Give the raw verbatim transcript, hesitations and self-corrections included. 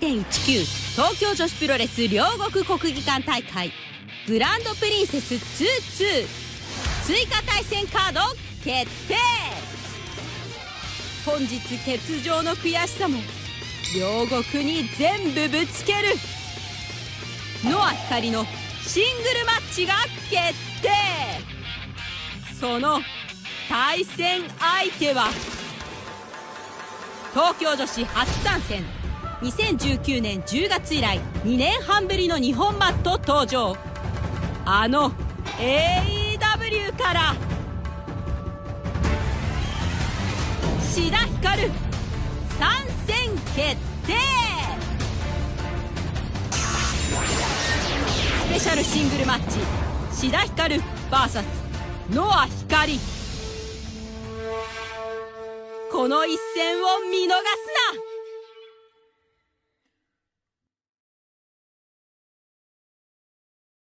てんいちきゅう 東京女子プロレス両国国技館大会グランドプリンセスにじゅうに追加対戦カード決定。本日欠場の悔しさも両国に全部ぶつける。ノア光のシングルマッチが決定。その対戦相手は東京女子初参戦、にせんじゅうきゅうねんじゅうがつ以来にねんはんぶりの日本マット登場、あの エーイーダブリュー から志田ひかる参戦決定。スペシャルシングルマッチ、志田ひかる ブイエス ノアひかり。この一戦を見逃すな。